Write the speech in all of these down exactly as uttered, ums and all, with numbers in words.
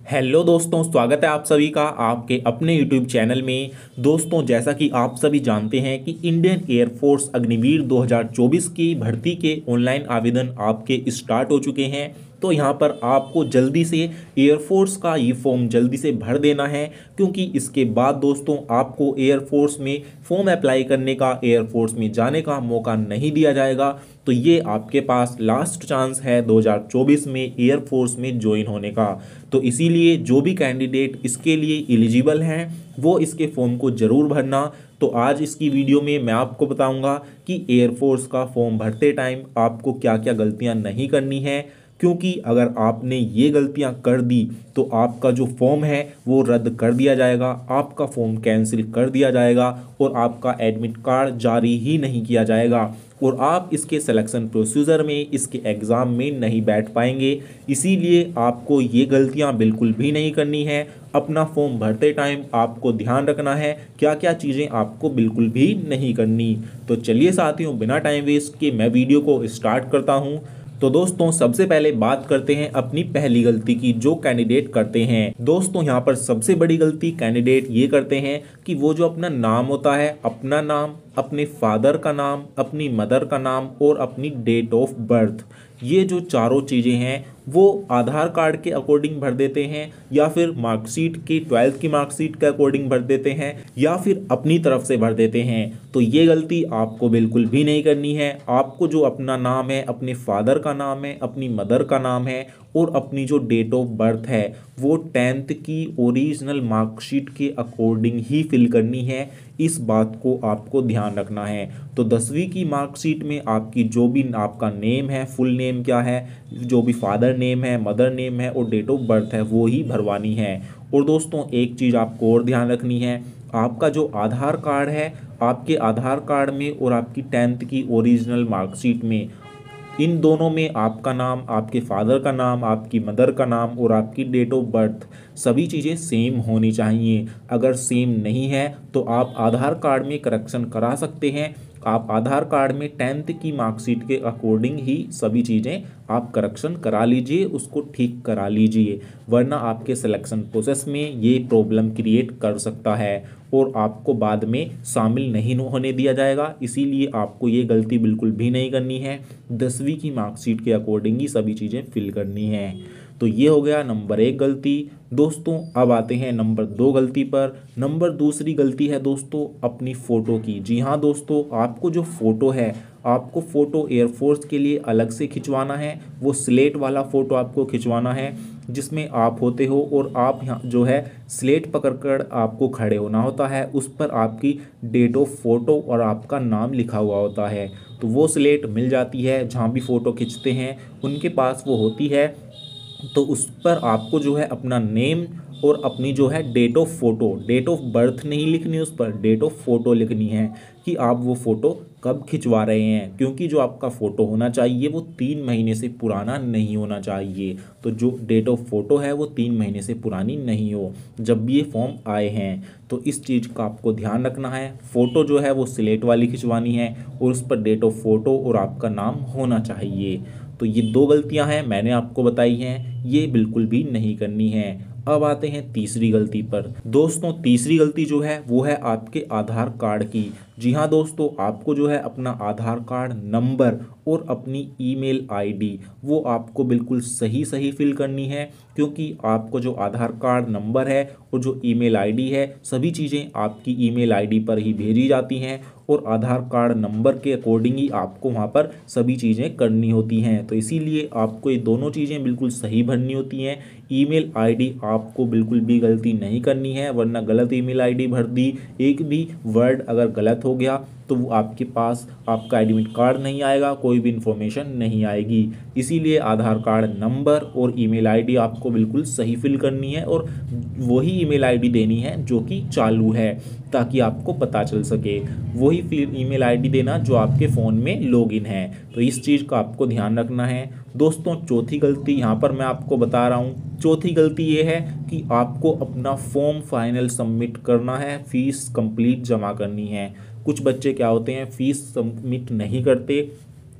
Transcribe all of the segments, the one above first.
Hello दोस्तों, स्वागत है आप सभी का आपके अपने यूट्यूब चैनल में। दोस्तों, जैसा कि आप सभी जानते हैं कि इंडियन एयरफोर्स अग्निवीर दो हज़ार चौबीस की भर्ती के ऑनलाइन आवेदन आपके स्टार्ट हो चुके हैं। तो यहाँ पर आपको जल्दी से एयरफोर्स का ये फॉर्म जल्दी से भर देना है, क्योंकि इसके बाद दोस्तों आपको एयरफोर्स में फॉर्म अप्लाई करने का, एयरफोर्स में जाने का मौका नहीं दिया जाएगा। तो ये आपके पास लास्ट चांस है दो हज़ार चौबीस में एयरफोर्स में ज्वाइन होने का। तो इसीलिए जो भी कैंडिडेट इसके लिए एलिजिबल हैं वो इसके फॉर्म को ज़रूर भरना। तो आज इसकी वीडियो में मैं आपको बताऊंगा कि एयरफोर्स का फॉर्म भरते टाइम आपको क्या क्या गलतियां नहीं करनी है, क्योंकि अगर आपने ये गलतियां कर दी तो आपका जो फॉर्म है वो रद्द कर दिया जाएगा, आपका फॉर्म कैंसिल कर दिया जाएगा और आपका एडमिट कार्ड जारी ही नहीं किया जाएगा और आप इसके सिलेक्शन प्रोसीजर में, इसके एग्ज़ाम में नहीं बैठ पाएंगे। इसीलिए आपको ये गलतियां बिल्कुल भी नहीं करनी है। अपना फॉर्म भरते टाइम आपको ध्यान रखना है क्या क्या चीज़ें आपको बिल्कुल भी नहीं करनी। तो चलिए साथियों, बिना टाइम वेस्ट के मैं वीडियो को स्टार्ट करता हूँ। तो दोस्तों, सबसे पहले बात करते हैं अपनी पहली गलती की जो कैंडिडेट करते हैं। दोस्तों, यहाँ पर सबसे बड़ी गलती कैंडिडेट ये करते हैं कि वो जो अपना नाम होता है, अपना नाम, अपने फादर का नाम, अपनी मदर का नाम और अपनी डेट ऑफ बर्थ, ये जो चारों चीज़ें हैं वो आधार कार्ड के अकॉर्डिंग भर देते हैं या फिर मार्कशीट की, ट्वेल्थ की मार्कशीट के अकॉर्डिंग भर देते हैं या फिर अपनी तरफ से भर देते हैं। तो ये गलती आपको बिल्कुल भी नहीं करनी है। आपको जो अपना नाम है, अपने फादर का नाम है, अपनी मदर का नाम है और अपनी जो डेट ऑफ बर्थ है वो टेंथ की ओरिजिनल मार्कशीट के अकॉर्डिंग ही फिल करनी है। इस बात को आपको ध्यान रखना है। तो दसवीं की मार्कशीट में आपकी जो भी आपका नेम है, फुल नेम क्या है, जो भी फादर नेम है, मदर नेम है और डेट ऑफ बर्थ है वो ही भरवानी है। और दोस्तों, एक चीज़ आपको और ध्यान रखनी है, आपका जो आधार कार्ड है, आपके आधार कार्ड में और आपकी टेंथ की ओरिजिनल मार्कशीट में, इन दोनों में आपका नाम, आपके फादर का नाम, आपकी मदर का नाम और आपकी डेट ऑफ बर्थ सभी चीज़ें सेम होनी चाहिए। अगर सेम नहीं है तो आप आधार कार्ड में करेक्शन करा सकते हैं। आप आधार कार्ड में टेंथ की मार्कशीट के अकॉर्डिंग ही सभी चीज़ें आप करेक्शन करा लीजिए, उसको ठीक करा लीजिए, वरना आपके सिलेक्शन प्रोसेस में ये प्रॉब्लम क्रिएट कर सकता है और आपको बाद में शामिल नहीं होने दिया जाएगा। इसीलिए आपको ये गलती बिल्कुल भी नहीं करनी है। दसवीं की मार्कशीट के अकॉर्डिंग ही सभी चीज़ें फिल करनी है। तो ये हो गया नंबर एक गलती। दोस्तों, अब आते हैं नंबर दो गलती पर। नंबर दूसरी गलती है दोस्तों अपनी फ़ोटो की। जी हाँ दोस्तों, आपको जो फ़ोटो है, आपको फ़ोटो एयरफोर्स के लिए अलग से खिंचवाना है। वो स्लेट वाला फ़ोटो आपको खिंचवाना है जिसमें आप होते हो और आप यहाँ जो है स्लेट पकड़कर आपको खड़े होना होता है। उस पर आपकी डेट ऑफ फ़ोटो और आपका नाम लिखा हुआ होता है। तो वो स्लेट मिल जाती है जहाँ भी फ़ोटो खींचते हैं उनके पास वो होती है। तो उस पर आपको जो है अपना नेम और अपनी जो है date of photo, date of birth नहीं लिखनी, उस पर डेट ऑफ फ़ोटो लिखनी है कि आप वो फ़ोटो कब खिंचवा रहे हैं। क्योंकि जो आपका फ़ोटो होना चाहिए वो तीन महीने से पुराना नहीं होना चाहिए। तो जो डेट ऑफ फ़ोटो है वो तीन महीने से पुरानी नहीं हो जब भी ये फॉर्म आए हैं। तो इस चीज़ का आपको ध्यान रखना है। फ़ोटो जो है वो स्लेट वाली खिंचवानी है और उस पर डेट ऑफ फ़ोटो और आपका नाम होना चाहिए। तो ये दो गलतियां हैं मैंने आपको बताई हैं, ये बिल्कुल भी नहीं करनी है। अब आते हैं तीसरी गलती पर। दोस्तों, तीसरी गलती जो है वो है आपके आधार कार्ड की। जी हाँ दोस्तों, आपको जो है अपना आधार कार्ड नंबर और अपनी ईमेल आईडी वो आपको बिल्कुल सही सही फिल करनी है, क्योंकि आपको जो आधार कार्ड नंबर है और जो ईमेल आईडी है सभी चीज़ें आपकी ईमेल आईडी पर ही भेजी जाती हैं और आधार कार्ड नंबर के अकॉर्डिंग ही आपको वहाँ पर सभी चीज़ें करनी होती हैं। तो इसीलिए आपको ये दोनों चीज़ें बिल्कुल सही भरनी होती हैं। ईमेल आईडी आपको बिल्कुल भी गलती नहीं करनी है, वरना गलत ईमेल आईडी भर दी, एक भी वर्ड अगर गलत हो गया तो वो आपके पास आपका एडमिट कार्ड नहीं आएगा, कोई भी इंफॉर्मेशन नहीं आएगी। इसीलिए आधार कार्ड नंबर और ईमेल आईडी आपको बिल्कुल सही फिल करनी है और वही ईमेल आईडी देनी है जो कि चालू है, ताकि आपको पता चल सके। वही फिर ईमेल आईडी देना जो आपके फ़ोन में लॉगिन है। तो इस चीज़ का आपको ध्यान रखना है। दोस्तों, चौथी गलती यहाँ पर मैं आपको बता रहा हूँ। चौथी गलती ये है कि आपको अपना फॉर्म फाइनल सबमिट करना है, फीस कंप्लीट जमा करनी है। कुछ बच्चे क्या होते हैं, फीस सबमिट नहीं करते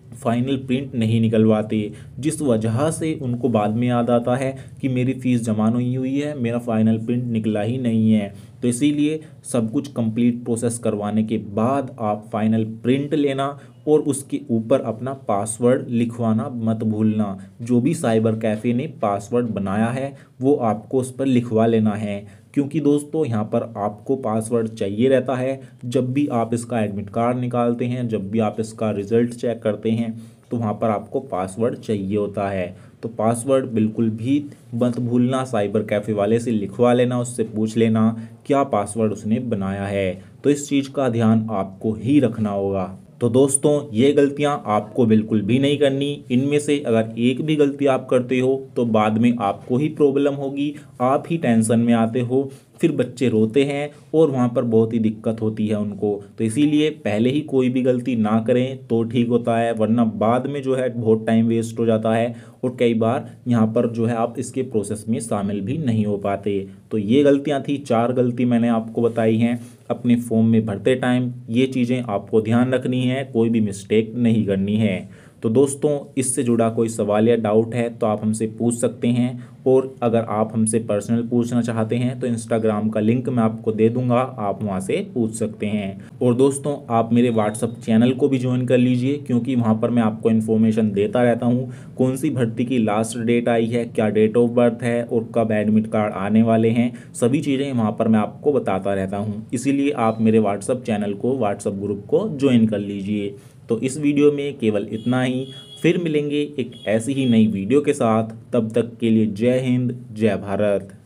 फाइनल प्रिंट नहीं निकलवाते, जिस वजह से उनको बाद में याद आता है कि मेरी फ़ीस जमा नहीं हुई है, मेरा फाइनल प्रिंट निकला ही नहीं है। तो इसीलिए सब कुछ कंप्लीट प्रोसेस करवाने के बाद आप फाइनल प्रिंट लेना और उसके ऊपर अपना पासवर्ड लिखवाना मत भूलना। जो भी साइबर कैफ़े ने पासवर्ड बनाया है वो आपको उस पर लिखवा लेना है, क्योंकि दोस्तों यहाँ पर आपको पासवर्ड चाहिए रहता है। जब भी आप इसका एडमिट कार्ड निकालते हैं, जब भी आप इसका रिज़ल्ट चेक करते हैं, तो वहाँ पर आपको पासवर्ड चाहिए होता है। तो पासवर्ड बिल्कुल भी मत भूलना, साइबर कैफ़े वाले से लिखवा लेना, उससे पूछ लेना क्या पासवर्ड उसने बनाया है। तो इस चीज़ का ध्यान आपको ही रखना होगा। तो दोस्तों ये गलतियां आपको बिल्कुल भी नहीं करनी। इनमें से अगर एक भी गलती आप करते हो तो बाद में आपको ही प्रॉब्लम होगी, आप ही टेंशन में आते हो, फिर बच्चे रोते हैं और वहाँ पर बहुत ही दिक्कत होती है उनको। तो इसीलिए पहले ही कोई भी गलती ना करें तो ठीक होता है, वरना बाद में जो है बहुत टाइम वेस्ट हो जाता है और कई बार यहाँ पर जो है आप इसके प्रोसेस में शामिल भी नहीं हो पाते। तो ये गलतियाँ थी, चार गलती मैंने आपको बताई हैं अपने फॉर्म में भरते टाइम। ये चीज़ें आपको ध्यान रखनी है, कोई भी मिस्टेक नहीं करनी है। तो दोस्तों इससे जुड़ा कोई सवाल या डाउट है तो आप हमसे पूछ सकते हैं, और अगर आप हमसे पर्सनल पूछना चाहते हैं तो इंस्टाग्राम का लिंक मैं आपको दे दूंगा, आप वहां से पूछ सकते हैं। और दोस्तों आप मेरे व्हाट्सअप चैनल को भी ज्वाइन कर लीजिए, क्योंकि वहां पर मैं आपको इन्फॉर्मेशन देता रहता हूं कौन सी भर्ती की लास्ट डेट आई है, क्या डेट ऑफ बर्थ है और कब एडमिट कार्ड आने वाले हैं, सभी चीज़ें वहाँ पर मैं आपको बताता रहता हूँ। इसीलिए आप मेरे व्हाट्सअप चैनल को, व्हाट्सअप ग्रुप को ज्वाइन कर लीजिए। तो इस वीडियो में केवल इतना ही, फिर मिलेंगे एक ऐसी ही नई वीडियो के साथ। तब तक के लिए जय हिंद, जय भारत।